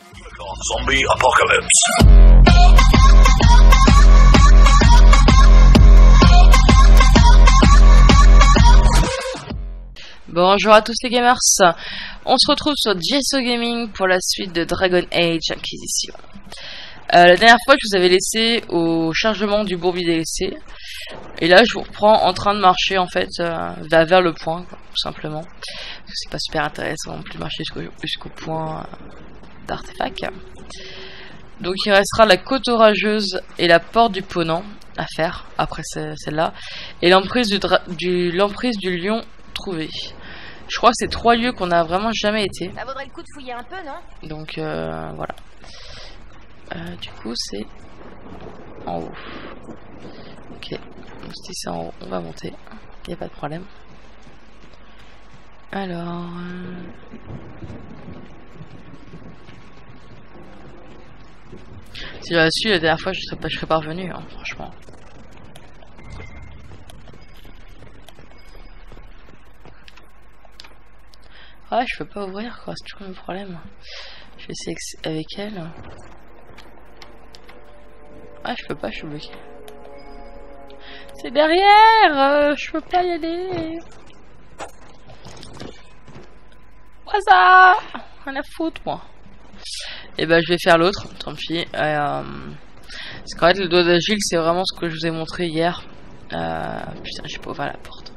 Zombie Apocalypse. Bonjour à tous les gamers, on se retrouve sur JSO Gaming pour la suite de Dragon Age Inquisition. La dernière fois je vous avais laissé au chargement du bourbier DLC, et là je vous reprends en train de marcher en fait vers le point, quoi, tout simplement. C'est pas super intéressant non plus de marcher jusqu'au point d'artefact. Donc il restera la côte orageuse et la porte du Ponant à faire après celle-là, et l'emprise du lion trouvée. Je crois que c'est 3 lieux qu'on a vraiment jamais été. Ça vaudrait le coup de fouiller un peu, non? Donc voilà. Du coup c'est en haut. Ok. Donc si c'est en haut, on va monter. Il n'y a pas de problème. Alors. Si j'avais su la dernière fois, je serais pas revenu, hein, franchement. Ah, je peux pas ouvrir quoi, c'est toujours le problème. Je vais essayer avec elle. Ah, je peux pas, je suis bloqué. C'est derrière, je peux pas y aller. Quoi ça? Rien à foutre, moi. Et ben, je vais faire l'autre, tant pis. Parce qu'en fait, le doigt d'agile, c'est vraiment ce que je vous ai montré hier. Putain, j'ai pas ouvert la porte.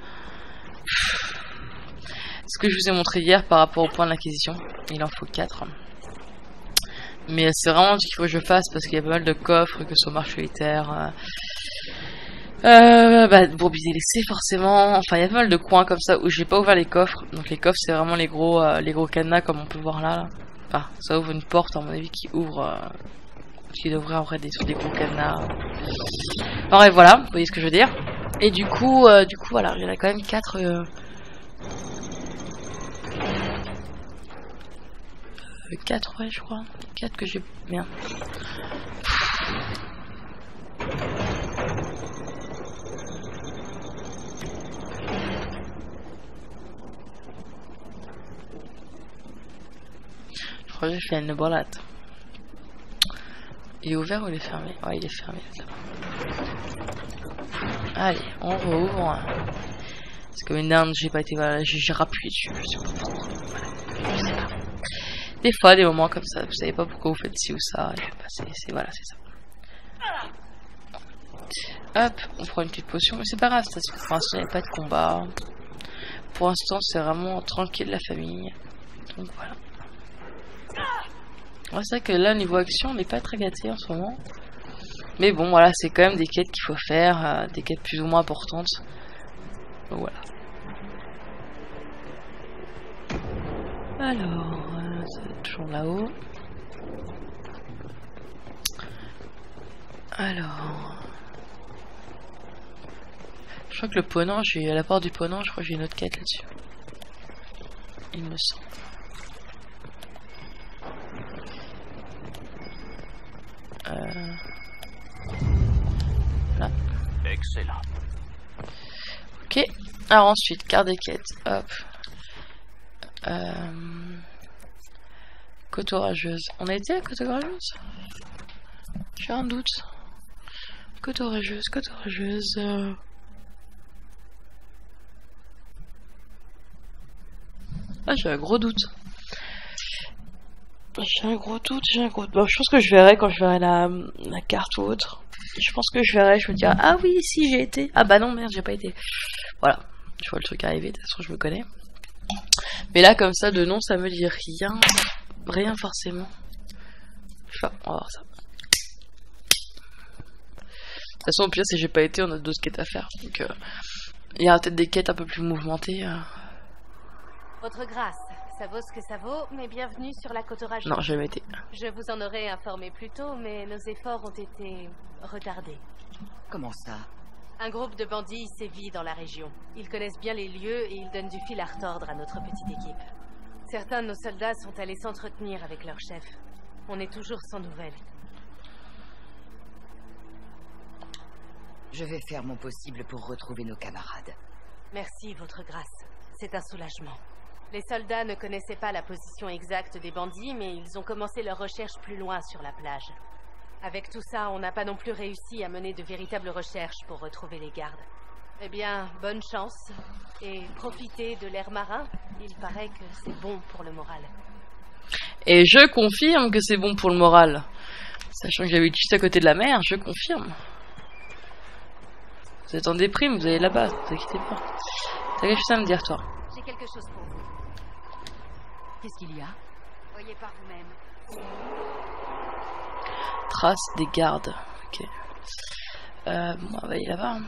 Ce que je vous ai montré hier par rapport au point de l'acquisition. Il en faut 4. Mais c'est vraiment ce qu'il faut que je fasse parce qu'il y a pas mal de coffres, que ce soit marche solitaire. Bourbier délaissé forcément. Enfin, il y a pas mal de coins comme ça où j'ai pas ouvert les coffres. Donc les coffres, c'est vraiment les gros cadenas comme on peut voir là. Enfin, ça ouvre une porte à mon avis qui ouvre. Qui devrait en vrai sur des gros cadenas. Enfin, et voilà, vous voyez ce que je veux dire. Et du coup voilà, il y en a quand même 4. 4, ouais, je crois. 4 que j'ai. Merde. Je crois que j'ai fait une balade. Il est ouvert ou il est fermé? Ouais, il est fermé. Allez, on rouvre. C'est comme une dinde, j'ai pas été. Voilà, j'ai rappuyé dessus, je sais pas pourquoi. Voilà, je sais pas. Des fois, des moments comme ça, vous savez pas pourquoi vous faites ci ou ça, et voilà, c'est ça. Hop, on prend une petite potion, mais c'est pas grave, ça, pour l'instant, il n'y a pas de combat. Pour l'instant, c'est vraiment tranquille la famille. Donc voilà. Ouais, c'est vrai que là, niveau action, on n'est pas très gâté en ce moment. Mais bon, voilà, c'est quand même des quêtes qu'il faut faire, des quêtes plus ou moins importantes. Donc voilà. Alors, c'est toujours là-haut. Alors, je crois que le Ponant, à la porte du Ponant, je crois que j'ai une autre quête là-dessus. Il me semble. Là. Excellent. Ok. Alors ensuite, carte des quêtes. Hop. Côte orageuse. On a été à côte orageuse? J'ai un doute. Côte orageuse, côte orageuse. Ah, j'ai un gros doute. J'ai un gros doute. Bon, je pense que je verrai quand je verrai la carte ou autre. Je pense que je verrai, je me dirai, ah oui, si j'ai été. Ah bah non, merde, j'ai pas été. Voilà. Je vois le truc arriver, de toute façon, je me connais. Mais là, comme ça, de nom, ça me dit rien. Rien forcément. Enfin, on va voir ça. De toute façon, au pire, si j'ai pas été, on a d'autres quêtes à faire. Donc, il y aura peut-être des quêtes un peu plus mouvementées. Votre grâce, ça vaut ce que ça vaut, mais bienvenue sur la côte orageuse. Non, j'ai jamais été. Je vous en aurais informé plus tôt, mais nos efforts ont été retardés. Comment ça? Un groupe de bandits sévit dans la région. Ils connaissent bien les lieux et ils donnent du fil à retordre à notre petite équipe. Certains de nos soldats sont allés s'entretenir avec leur chef. On est toujours sans nouvelles. Je vais faire mon possible pour retrouver nos camarades. Merci, votre grâce. C'est un soulagement. Les soldats ne connaissaient pas la position exacte des bandits, mais ils ont commencé leurs recherches plus loin sur la plage. Avec tout ça, on n'a pas non plus réussi à mener de véritables recherches pour retrouver les gardes. Eh bien, bonne chance. Et profitez de l'air marin. Il paraît que c'est bon pour le moral. Et je confirme que c'est bon pour le moral. Sachant que j'habite juste à côté de la mer, je confirme. Vous êtes en déprime, vous allez là-bas, ne vous inquiétez pas. T'as quelque chose à me dire, toi? J'ai quelque chose pour vous. Qu'est-ce qu'il y a? Voyez par vous-même. Trace des gardes. Ok. Bon, on va aller là-bas.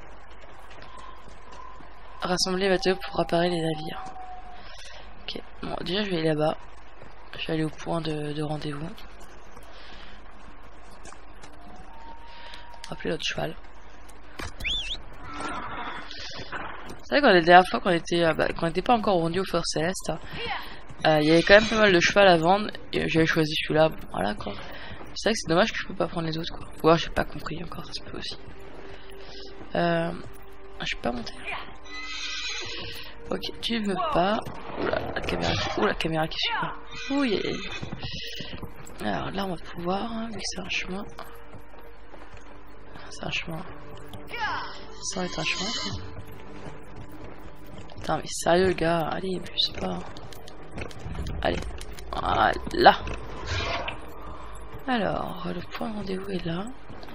Rassembler les bateaux pour réparer les navires. Ok. Bon, déjà, je vais aller là-bas. Je vais aller au point de rendez-vous. Rappeler notre cheval. C'est vrai que la dernière fois qu'on n'était pas encore rendu au Fort Céleste, il y avait quand même pas mal de cheval à vendre et j'avais choisi celui-là. Bon, voilà quoi. C'est vrai que c'est dommage que je peux pas prendre les autres quoi. Ou alors j'ai pas compris encore, ça se peut aussi. Je peux pas monter. Ok, tu veux pas. Oula, la caméra qui suit pas. Oui. Alors là on va pouvoir, vu que c'est un chemin. C'est un chemin. Ça va être un chemin. Putain mais sérieux le gars, allez abuse pas. Allez, voilà. Alors, le point de rendez-vous est là.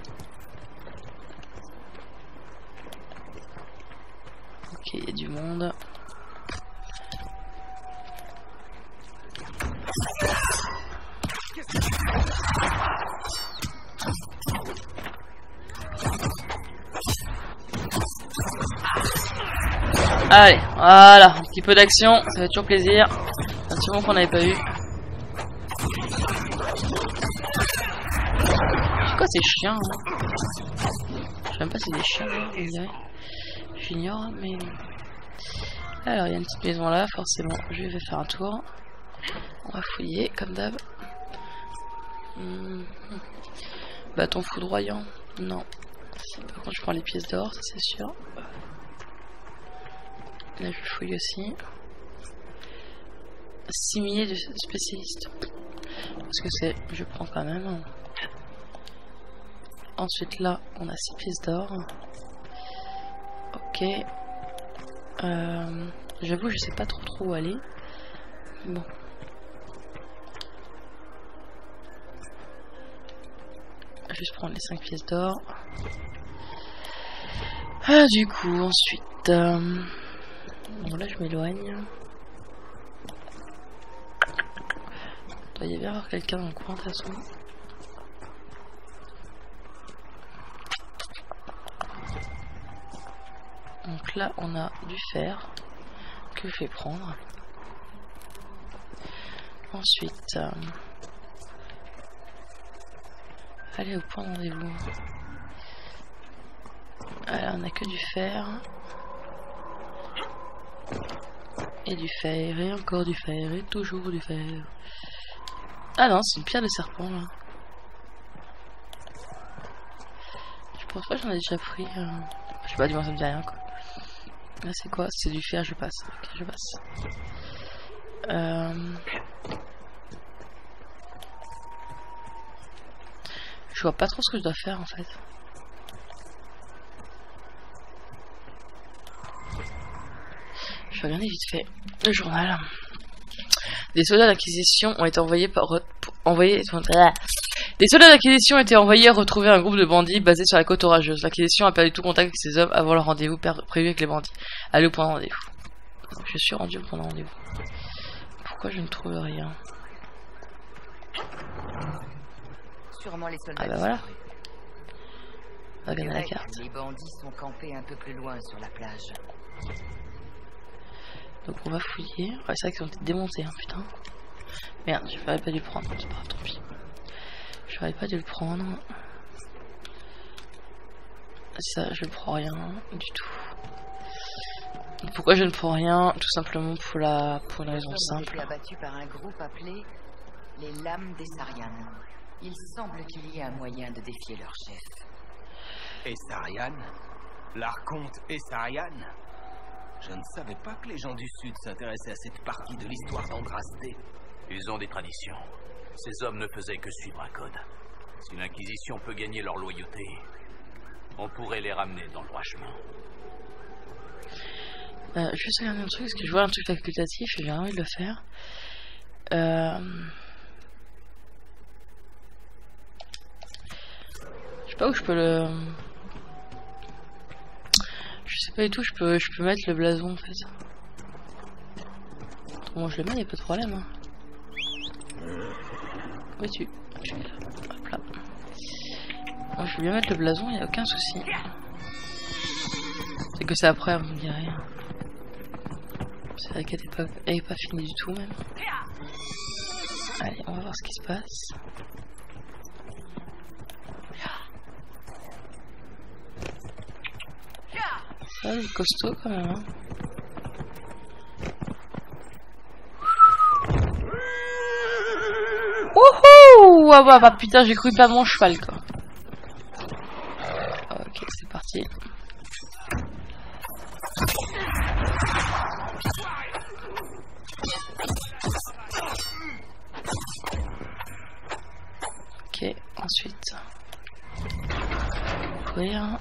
Ok, il y a du monde. Allez, voilà, un petit peu d'action, ça fait toujours plaisir. Un petit moment qu'on n'avait pas eu. C'est quoi ces chiens hein? Je sais même pas si c'est des chiens, hein, j'ignore, mais... Alors, il y a une petite maison là, forcément, je vais faire un tour. On va fouiller, comme d'hab. Bâton foudroyant, non. Par contre, je prends les pièces d'or, ça c'est sûr. Là, je fouille aussi. 6 milliers de spécialistes. Parce que c'est, je prends quand même. Ensuite, là, on a 6 pièces d'or. Ok. J'avoue, je sais pas trop où aller. Bon. Je vais juste prendre les 5 pièces d'or. Ah, du coup, ensuite. Bon, là, je m'éloigne. Il doit y bien avoir quelqu'un dans le coin, de toute façon. Donc là, on a du fer que je vais prendre. Ensuite, aller au point de rendez-vous. Alors, on a que du fer. Et du fer, et encore du fer, et toujours du fer. Ah non, c'est une pierre de serpent là. Je pense pas que j'en ai déjà pris. Je sais pas, du moins ça me dit rien quoi. Là c'est quoi? C'est du fer, je passe. Ok, je passe. Je vois pas trop ce que je dois faire en fait. Je vais regarder vite fait le journal. Des soldats d'acquisition ont été envoyés Des soldats d'acquisition ont été envoyés retrouver un groupe de bandits basé sur la côte orageuse. L'acquisition a perdu tout contact avec ces hommes avant leur rendez-vous prévu avec les bandits. Allez au point de rendez-vous. Je suis rendu au point de rendez-vous. Pourquoi je ne trouve rien? Sûrement les soldats. Ah bah voilà. On va regarder la carte. Les bandits sont campés un peu plus loin sur la plage. Donc on va fouiller. Ouais, c'est vrai qu'ils ont été démontés, hein, putain. Merde, j'aurais pas dû le prendre. C'est pas grave, tant pis. J'aurais pas dû le prendre. Ça, je ne prends rien du tout. Pourquoi je ne prends rien? Tout simplement pour une raison simple. Ils ont été abattus par un groupe appelé les Lames des Sarianes. Il semble qu'il y ait un moyen de défier leur chef. Essarian? L'archonte Essarian? Je ne savais pas que les gens du Sud s'intéressaient à cette partie de l'histoire d'Andrasté. Ils ont des traditions. Ces hommes ne faisaient que suivre un code. Si l'Inquisition peut gagner leur loyauté, on pourrait les ramener dans le droit chemin. Juste regarder un truc, parce que je vois un truc facultatif et j'ai envie de le faire. Je sais pas où je peux le... Je sais pas du tout, je peux mettre le blason en fait. Comment je le mets, y'a pas de problème. Hein. Où es-tu? Hop là. Moi je veux bien mettre le blason, y'a aucun souci. C'est que c'est après, vous me direz. C'est vrai qu'elle est pas finie du tout même. Allez, on va voir ce qui se passe. Ça, c'est costaud quand même. Hein. Wouhou! Ah bah putain, j'ai cru perdre mon cheval quoi. Ok, c'est parti. Ok, ensuite. Ouvrir.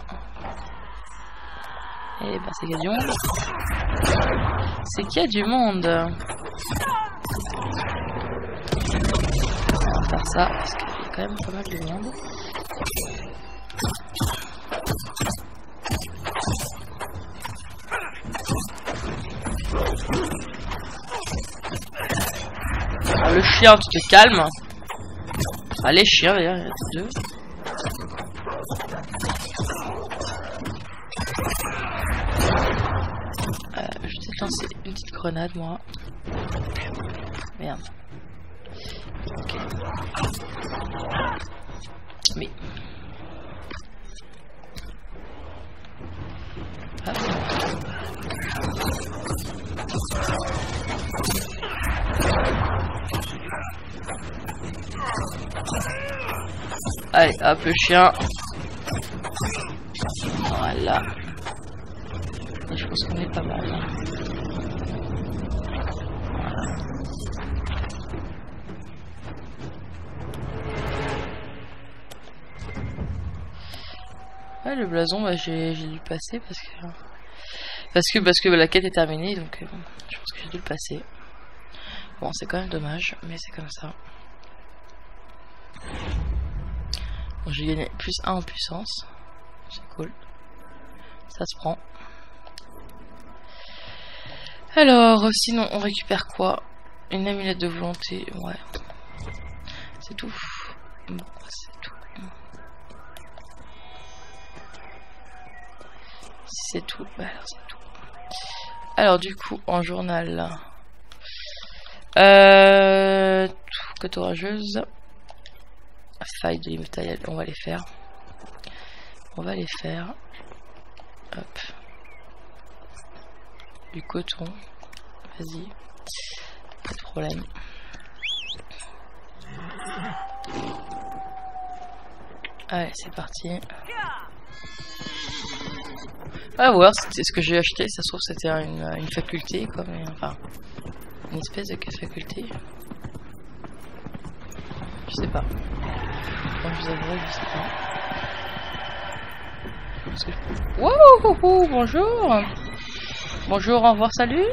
Et bah c'est qu'il y a du monde. C'est qu'il y a du monde. On va faire ça parce qu'il y a quand même pas mal de monde. Alors, le chien, tu te calmes. Ah, les chiens d'ailleurs, il y en a deux. Je vais peut-être lancer une petite grenade moi. Merde. Ok. Mais. Hop. Allez, hop le chien. Voilà. Et je pense qu'on est pas mal. Hein. Ouais, le blason, bah, j'ai dû le passer parce que la quête est terminée, donc je pense que j'ai dû le passer. Bon, c'est quand même dommage, mais c'est comme ça. Bon, j'ai gagné plus 1 en puissance. C'est cool. Ça se prend. Alors, sinon, on récupère quoi? Une amulette de volonté. Ouais. C'est tout. Bon, c'est tout. Si c'est tout, bah alors c'est tout. Alors, du coup, en journal. Côte orageuse. Faille de l'immatériel, on va les faire. On va les faire. Hop. Du coton. Vas-y. Pas de problème. Allez, c'est parti. Ah, voir, c'était ce que j'ai acheté. Ça se trouve, c'était une faculté, quoi. Mais enfin, une espèce de faculté. Je sais pas. Quand je vous avouerai, je sais pas. Wouhou, bonjour. Bonjour, au revoir, salut.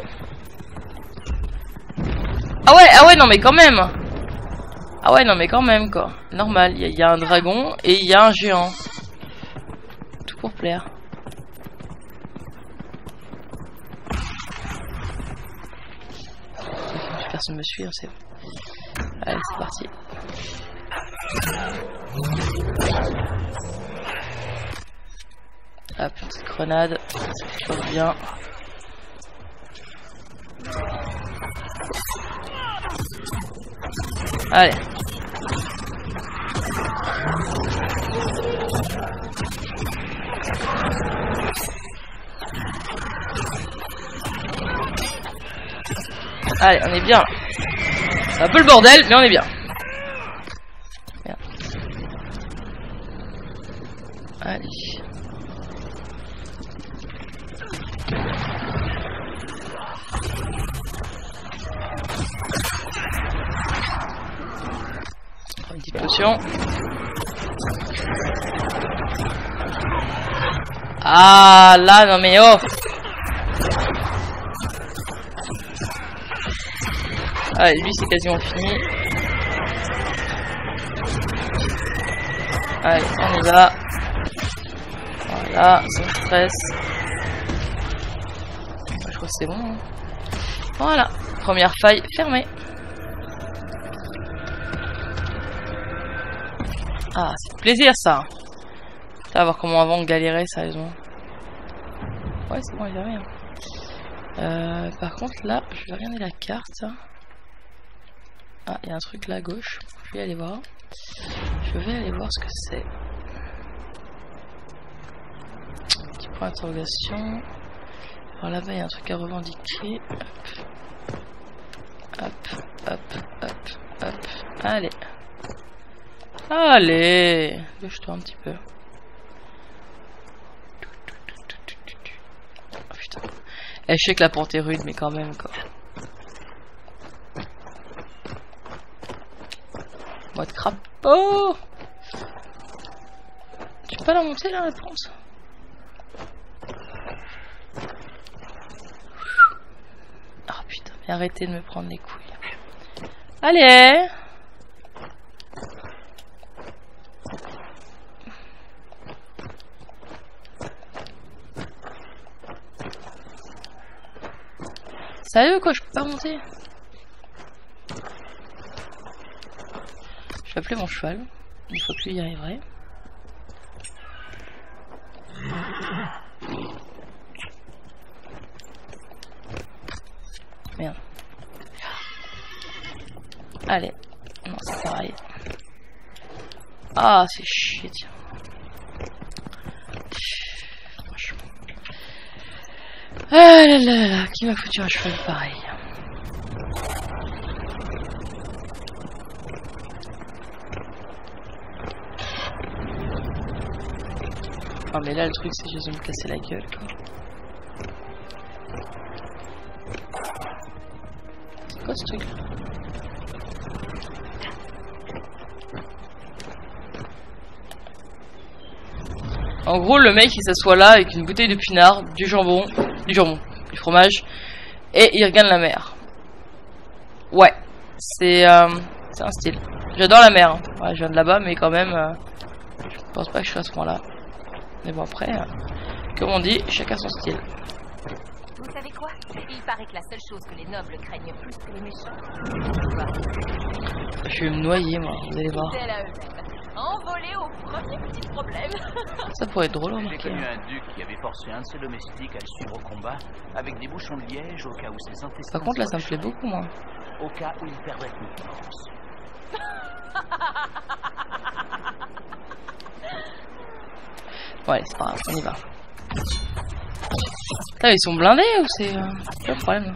Ah ouais, non mais quand même. Ah ouais, non mais quand même quoi. Normal, il y a un dragon et il y a un géant. Tout pour plaire. Personne me suit, c'est bon. Allez, c'est parti. Hop, petite grenade, c'est toujours bien. Allez. Allez, on est bien. C'est un peu le bordel, mais on est bien. Merde. Allez. Petite potion. Ah là, non mais oh. Allez, lui c'est quasiment fini. Allez, on y va. Voilà, sans stress. Je crois que c'est bon. Hein. Voilà, première faille fermée. Ah, c'est plaisir ça. On va voir comment avant on galérait sérieusement. Ouais, c'est bon, il y a rien. Par contre, là, je vais regarder la carte. Ah, il y a un truc là à gauche. Je vais aller voir. Je vais aller voir ce que c'est. Petit point d'interrogation. Alors là-bas, il y a un truc à revendiquer. Hop, hop, hop, hop, hop. Allez. Allez, bouge-toi un petit peu. Oh putain. Eh, je sais que la porte est rude, mais quand même, quoi. Mode crapaud. Tu peux pas la monter, là, la pente? Oh putain, mais arrêtez de me prendre les couilles. Allez. Sérieux quoi, je peux pas monter. Je vais appeler mon cheval. Une fois que lui y arriverait. Merde. Allez. Non, c'est pareil. Ah, c'est chier, tiens. Ah là là là, qui m'a foutu un cheval pareil. Oh mais là le truc c'est juste de me casser la gueule quoi. C'est quoi ce truc là? En gros le mec il s'assoit là avec une bouteille de pinard, du jambon, du fromage, et il regarde la mer. Ouais, c'est un style. J'adore la mer, hein. Ouais, je viens de là-bas, mais quand même, je pense pas que je suis à ce point-là. Mais bon, après, comme on dit, chacun son style. Vous savez quoi? Il paraît que la seule chose que les nobles craignent plus que les méchants. Je vais me noyer, moi, vous allez voir. Envolé au premier petit problème. Ça pourrait être drôle, J'ai remarquez. connu un duc qui avait forcé un de ses domestiques à le suivre au combat avec des bouchons de liège au cas où ses intestins... Par contre, là, ça me plaît beaucoup, moi. Au cas où il perdrait confiance. Bon, allez, c'est pas grave, on y va. Putain, ils sont blindés ou c'est... pas de problème.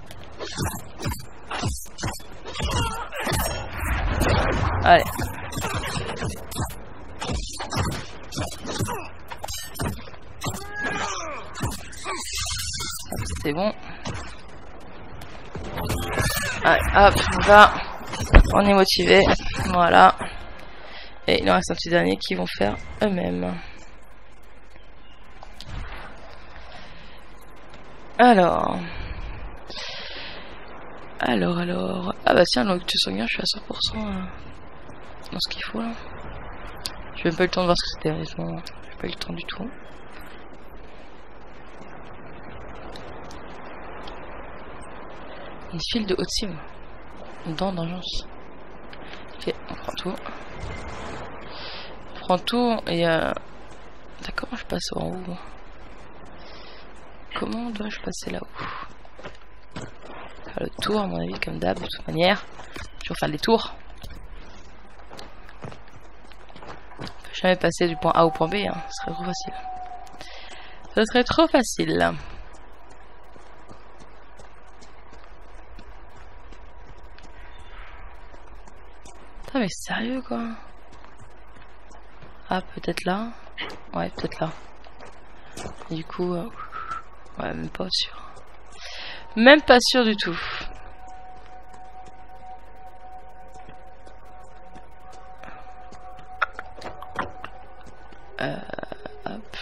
Allez. C'est bon. Allez, hop, on va. On est motivé. Voilà. Et il en reste un petit dernier qui vont faire eux-mêmes. Alors. Ah bah tiens, donc tu sanguin, je suis à 100% dans ce qu'il faut là. J'ai même pas eu le temps de voir ce que c'était, honnêtement. J'ai pas eu le temps du tout. Une file de haute cime. Dans d'urgence. Ok, on prend tout. On prend tout et d'accord, je passe en haut. Comment dois-je passer là-haut? Faire le tour, à mon avis, comme d'hab, de toute manière. Toujours faire les tours. On peut jamais passer du point A au point B, hein. Ce serait trop facile. Ce serait trop facile. Putain, mais sérieux, quoi. Ah, peut-être là. Ouais, peut-être là. Et du coup... ouais, même pas sûr. Même pas sûr du tout. Hop.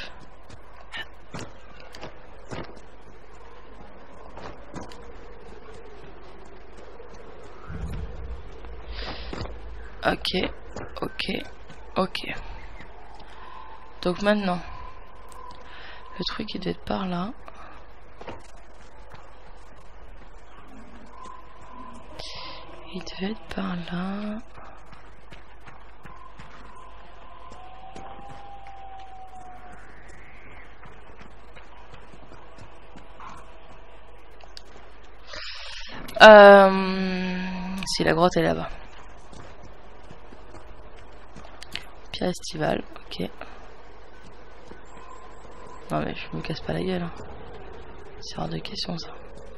Ok, ok, ok. Donc maintenant, le truc il doit être par là. Il devait être par là. Si la grotte est là-bas. Pierre estivale, ok. Non mais je me casse pas la gueule. Hein. C'est hors de question ça.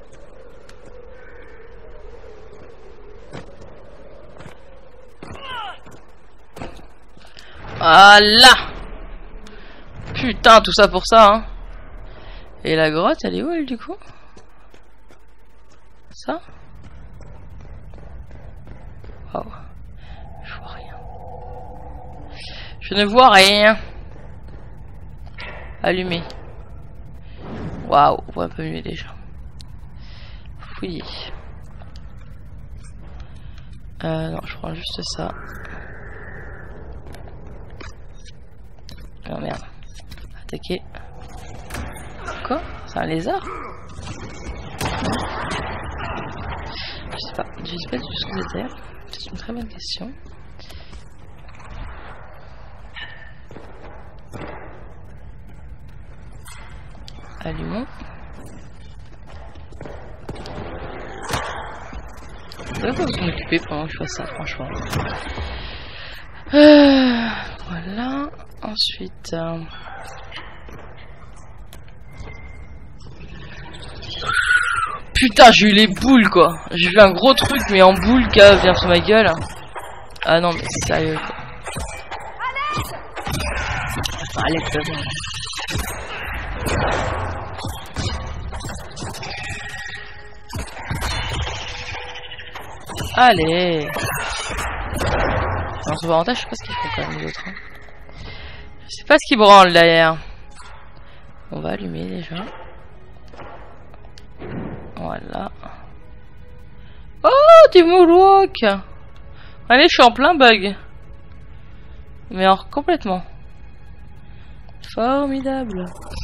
Voilà. Putain, tout ça pour ça, hein. Et la grotte, elle est où, elle, du coup? Ça? Oh. Je vois rien. Je ne vois rien. Allumé. Waouh, on voit un peu mieux déjà. Fouiller. Non, je prends juste ça. Oh merde. Attaquer. Quoi? C'est un lézard? Je sais pas du tout ce que c'était. C'est une très bonne question. Allumons. Je vais pas vous m'occuper pendant que je fasse ça, franchement. Voilà. Ensuite... Putain, j'ai eu les boules, quoi. J'ai vu un gros truc, mais en boule, qui vient sur ma gueule. Ah non, mais c'est sérieux, quoi. Alex, c'est bon. Allez. En avantage, je sais pas ce qu'ils font quand même les autres. Hein. Je sais pas ce qu'ils branlent derrière. On va allumer déjà. Voilà. Oh, du moonwalk. Allez, je suis en plein bug. Mais alors complètement. Formidable.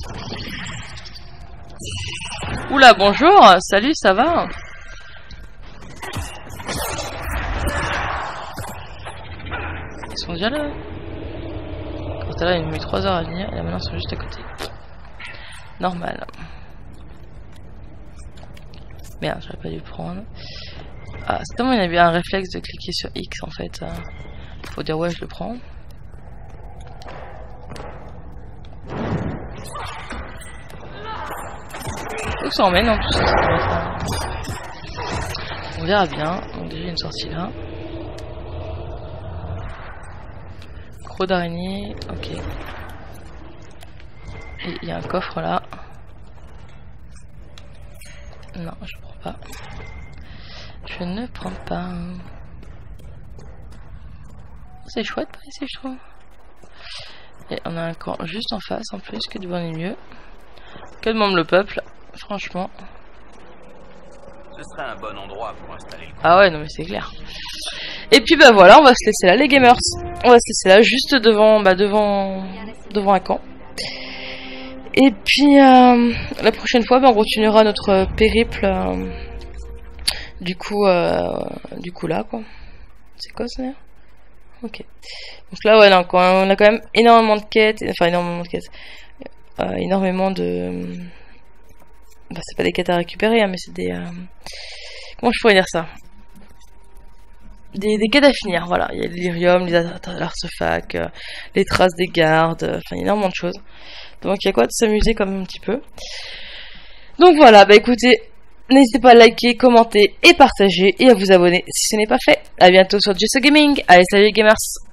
Oula, bonjour. Salut, ça va? Ils sont déjà là. Quand t'es là, il a mis 3 heures à venir. Et là, maintenant, ils sont juste à côté. Normal. Merde, j'aurais pas dû le prendre. Ah, c'est tellement il y a bien un réflexe de cliquer sur X en fait. Faut dire ouais, je le prends. Où ça emmène en plus? On verra bien. Donc déjà une sortie là. Gros d'araignée, ok. Et il y a un coffre là. Non, je prends pas. Je ne prends pas. C'est chouette par ici, je trouve. Et on a un camp juste en face en plus, que devant les mieux. Que demande le peuple, franchement. Ce serait un bon endroit pour installer le camp. Ah ouais, non mais c'est clair. Et puis bah voilà, on va se laisser là les gamers. On va se laisser là juste devant devant un camp. Et puis la prochaine fois, on continuera notre périple. Du coup là quoi. C'est quoi ça d'ailleurs? Ok. Donc là ouais, donc, on a quand même énormément de quêtes, enfin énormément de quêtes, énormément de. Bah, c'est pas des quêtes à récupérer, hein, mais c'est des. Comment je pourrais dire ça? Des quêtes à finir, voilà. Il y a l'Elyrium, les artefacts, les traces des gardes, enfin énormément de choses. Donc il y a quoi de s'amuser quand même un petit peu. Donc voilà, bah écoutez, n'hésitez pas à liker, commenter et partager et à vous abonner si ce n'est pas fait. A bientôt sur JSO Gaming. Allez, salut les gamers.